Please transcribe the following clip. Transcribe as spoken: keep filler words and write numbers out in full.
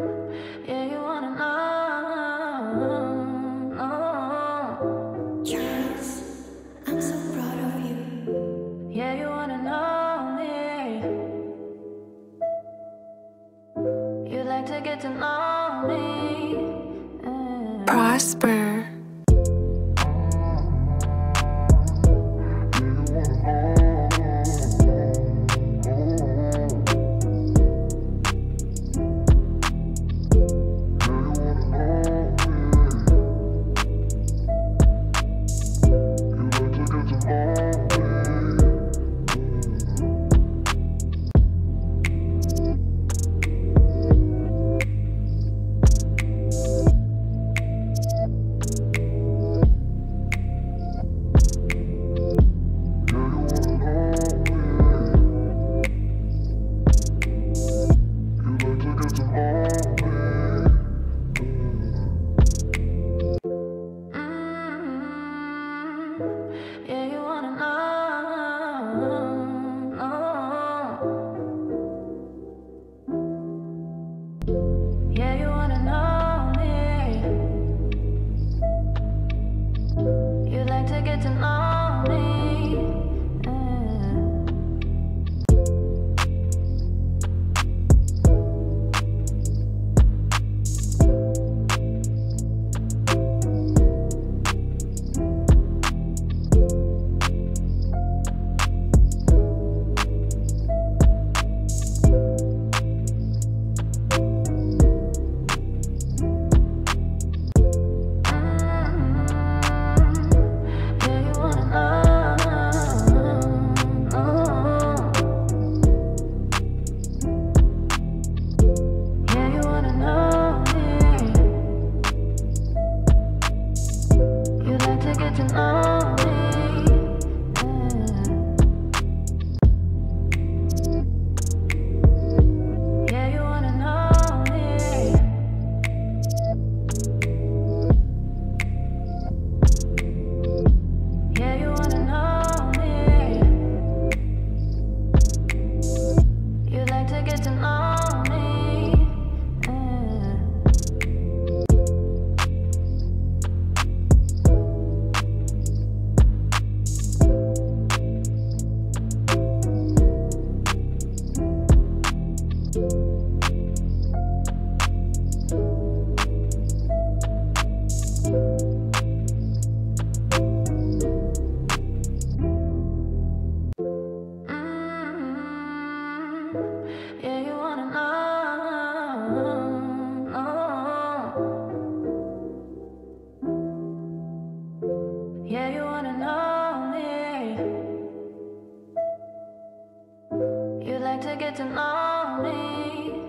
Yeah, you wanna know, know. Charles, I'm so proud of you. Yeah, you wanna know me. You'd like to get to know me. Mm. Prosper. Yeah, you wanna know, know. Yeah, you wanna know me. You'd like to get to know me. Mm. Yeah, you wanna know, know. Yeah, you wanna know me. You'd like to get to know me.